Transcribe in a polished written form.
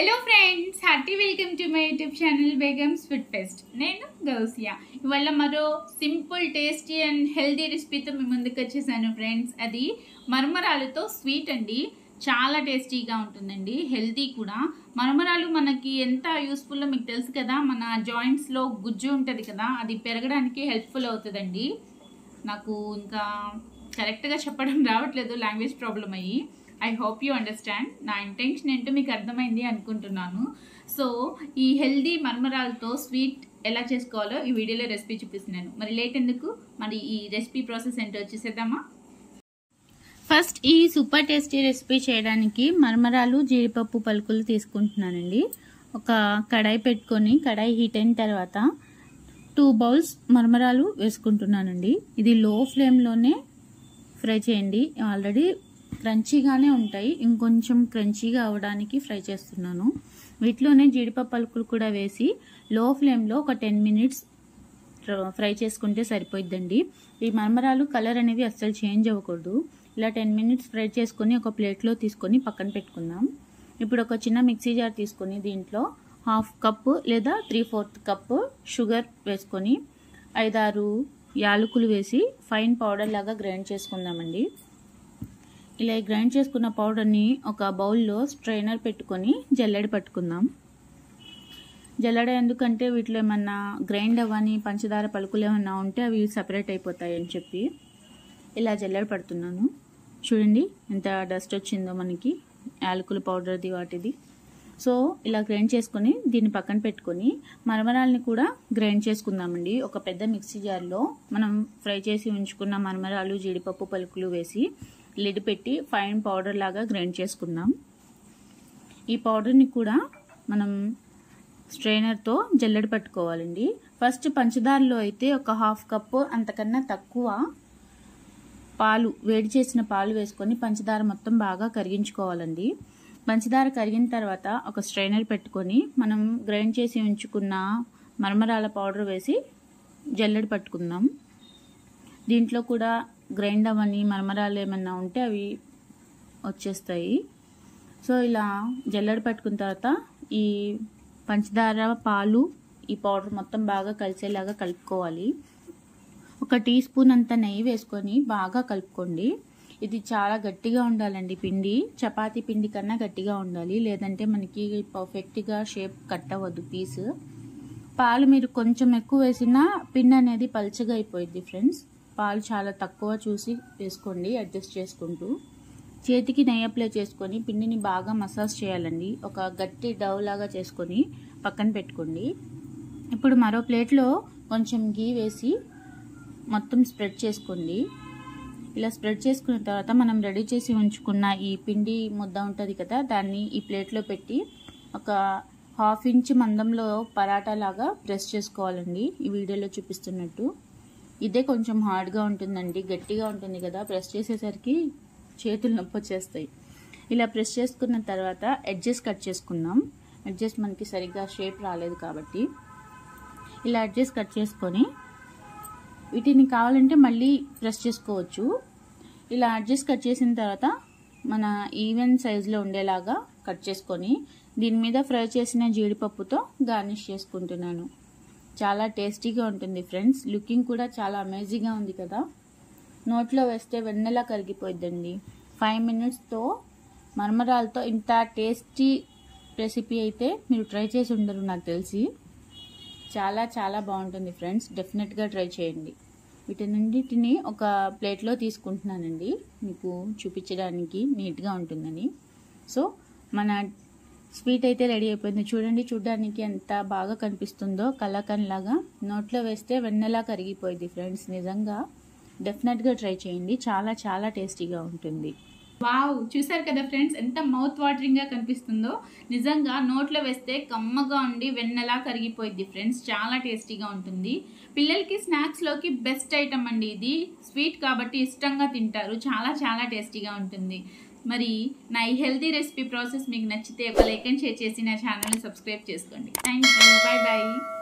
Hello friends, hearty welcome to my YouTube channel Begum's food fest. నేను గౌసియా. ఇవాళ మరో simple tasty and healthy రెసిపీతో మీ ముందుకు వచ్చేసాను ఫ్రెండ్స్. అది మరమరాలతో స్వీట్ అండి. చాలా టేస్టీగా ఉంటుందండి, హెల్దీ కూడా. మరమరాలు మనకి ఎంత యూస్ఫుల్లో మీకు తెలుసు కదా. మన జాయింట్స్లో గుజ్జు ఉంటుంది కదా, అది పెరగడానికి హెల్ప్ఫుల్ అవుతుందండి. నాకు ఇంకా కరెక్ట్గా చెప్పడం రావట్లేదు, లాంగ్వేజ్ ప్రాబ్లం అయ్యి. I hope you understand. నా ఇంటెన్షన్ ఏంటో మీకు అర్థమైంది అనుకుంటున్నాను. సో ఈ హెల్దీ మరమరాలతో స్వీట్ ఎలా చేసుకోవాలో ఈ వీడియోలో రెసిపీ చూపిస్తున్నాను. మరి లేట్ ఎందుకు, మరి ఈ రెసిపీ ప్రాసెస్ ఏంటో వచ్చేసేద్దామా. ఫస్ట్ ఈ సూపర్ టేస్టీ రెసిపీ చేయడానికి మరమరాలు, జీడిపప్పు పలుకులు తీసుకుంటున్నానండి. ఒక కడాయి పెట్టుకొని, కడాయి హీట్ అయిన తర్వాత 2 బౌల్స్ మరమరాలు వేసుకుంటున్నానండి. ఇది లో ఫ్లేమ్లోనే ఫ్రై చేయండి. ఆల్రెడీ క్రంచీగానే ఉంటాయి, ఇంకొంచెం క్రంచీగా అవ్వడానికి ఫ్రై చేస్తున్నాను. వీటిలోనే జీడిపప్పు పలుకులు కూడా వేసి లో ఫ్లేమ్లో ఒక 10 మినిట్స్ ఫ్రై చేసుకుంటే సరిపోయిద్దండి. ఈ మరమరాలు కలర్ అనేవి అస్సలు చేంజ్ అవ్వకూడదు. ఇలా 10 మినిట్స్ ఫ్రై చేసుకొని ఒక ప్లేట్లో తీసుకొని పక్కన పెట్టుకుందాం. ఇప్పుడు ఒక చిన్న మిక్సీ జార్ తీసుకొని దీంట్లో 1/2 కప్పు లేదా 3/4 కప్పు షుగర్ వేసుకొని 5-6 యాలకులు వేసి ఫైన్ పౌడర్ లాగా గ్రైండ్ చేసుకుందామండి. ఇలా గ్రైండ్ చేసుకున్న పౌడర్ని ఒక బౌల్లో స్ట్రైనర్ పెట్టుకొని జల్లెడ పట్టుకుందాం. జల్లెడ ఎందుకంటే వీటిలో ఏమన్నా గ్రైండ్ అవ్వని పంచదార పలుకులు ఏమన్నా ఉంటే అవి సపరేట్ అయిపోతాయి అని చెప్పి ఇలా జల్లెడ పడుతున్నాను. చూడండి ఎంత డస్ట్ వచ్చిందో మనకి యాలకుల పౌడర్ది వాటిది. సో ఇలా గ్రైండ్ చేసుకొని దీన్ని పక్కన పెట్టుకొని మరమరాలని కూడా గ్రైండ్ చేసుకుందామండి. ఒక పెద్ద మిక్సీ జార్లో మనం ఫ్రై చేసి ఉంచుకున్న మరమరాలు, జీడిపప్పు పలుకులు వేసి లిడ్ పెట్టి ఫైన్ పౌడర్ లాగా గ్రైండ్ చేసుకుందాం. ఈ పౌడర్ని కూడా మనం స్ట్రైనర్తో జల్లెడ పట్టుకోవాలండి. ఫస్ట్ పంచదారలో అయితే ఒక 1/2 కప్పు అంతకన్నా తక్కువ పాలు, వేడి చేసిన పాలు వేసుకొని పంచదార మొత్తం బాగా కరిగించుకోవాలండి. పంచదార కరిగిన తర్వాత ఒక స్ట్రైనర్ పెట్టుకొని మనం గ్రైండ్ చేసి ఉంచుకున్న మరమరాల పౌడర్ వేసి జల్లెడ పట్టుకుందాం. దీంట్లో కూడా గ్రైండ్ అవ్వని మరమరాలు ఏమన్నా ఉంటే అవి వచ్చేస్తాయి. సో ఇలా జల్లెడ పట్టుకున్న తర్వాత ఈ పంచదార, పాలు, ఈ పౌడర్ మొత్తం బాగా కలిసేలాగా కలుపుకోవాలి. ఒక టీ స్పూన్ అంత నెయ్యి వేసుకొని బాగా కలుపుకోండి. ఇది చాలా గట్టిగా ఉండాలండి పిండి. చపాతీ పిండి కన్నా గట్టిగా ఉండాలి, లేదంటే మనకి పర్ఫెక్ట్గా షేప్ కట్ అవ్వదు పీస్. పాలు మీరు కొంచెం ఎక్కువ వేసినా పిండి అనేది పల్చగా అయిపోయింది ఫ్రెండ్స్. పాలు చాలా తక్కువ చూసి వేసుకోండి, అడ్జస్ట్ చేసుకుంటూ. చేతికి నెయ్యి అప్లై చేసుకొని పిండిని బాగా మసాజ్ చేయాలండి. ఒక గట్టి డవ్ లాగా చేసుకొని పక్కన పెట్టుకోండి. ఇప్పుడు మరో ప్లేట్లో కొంచెం గీ వేసి మొత్తం స్ప్రెడ్ చేసుకోండి. ఇలా స్ప్రెడ్ చేసుకున్న తర్వాత మనం రెడీ చేసి ఉంచుకున్న ఈ పిండి ముద్ద ఉంటుంది కదా, దాన్ని ఈ ప్లేట్లో పెట్టి ఒక 1/2 ఇంచ్ మందంలో పరాటా లాగా ప్రెస్ చేసుకోవాలండి. ఈ వీడియోలో చూపిస్తున్నట్టు. ఇదే కొంచెం హార్డ్గా ఉంటుందండి, గట్టిగా ఉంటుంది కదా, ప్రెస్ చేసేసరికి చేతులు నొప్పి వచ్చేస్తాయి. ఇలా ప్రెస్ చేసుకున్న తర్వాత ఎడ్జెస్ కట్ చేసుకుందాం. ఎడ్జెస్ మనకి సరిగ్గా షేప్ రాలేదు కాబట్టి ఇలా ఎడ్జెస్ కట్ చేసుకొని వీటిని కావాలంటే మళ్ళీ ప్రెస్ చేసుకోవచ్చు. ఇలా ఎడ్జెస్ కట్ చేసిన తర్వాత మన ఈవెన్ సైజులో ఉండేలాగా కట్ చేసుకొని దీని మీద ఫ్రై చేసిన జీడిపప్పుతో గార్నిష్ చేసుకుంటున్నాను. చాలా టేస్టీగా ఉంటుంది ఫ్రెండ్స్. లుకింగ్ కూడా చాలా అమేజింగ్గా ఉంది కదా. నోట్లో వేస్తే వెన్నెలా కరిగిపోయిద్దండి. 5 మినిట్స్తో మరమరాలతో ఇంత టేస్టీ రెసిపీ అయితే మీరు ట్రై చేసి ఉండరు నాకు తెలిసి. చాలా చాలా బాగుంటుంది ఫ్రెండ్స్, డెఫినెట్గా ట్రై చేయండి. వీటినన్నిటిని ఒక ప్లేట్లో తీసుకుంటున్నానండి మీకు చూపించడానికి నీట్గా ఉంటుందని. సో మన స్వీట్ అయితే రెడీ అయిపోయింది. చూడండి, చూడడానికి ఎంత బాగా కనిపిస్తుందో, కలాకండ్ లాగా. నోట్లో వేస్తే వెన్నెలా కరిగిపోయింది ఫ్రెండ్స్. నిజంగా డెఫినెట్గా ట్రై చేయండి, చాలా చాలా టేస్టీగా ఉంటుంది. వావ్, చూసారు కదా ఫ్రెండ్స్, ఎంత మౌత్ వాటరింగ్గా కనిపిస్తుందో. నిజంగా నోట్లో వేస్తే కమ్మగా ఉండి వెన్నెలా కరిగిపోయింది ఫ్రెండ్స్. చాలా టేస్టీగా ఉంటుంది. పిల్లలకి స్నాక్స్లోకి బెస్ట్ ఐటమ్ అండి ఇది. స్వీట్ కాబట్టి ఇష్టంగా తింటారు. చాలా చాలా టేస్టీగా ఉంటుంది. మరి నా ఈ హెల్దీ రెసిపీ ప్రాసెస్ మీకు నచ్చితే ఒక లైక్ అండ్ షేర్ చేసి నా ఛానల్ని సబ్స్క్రైబ్ చేసుకోండి. Thank you, bye bye.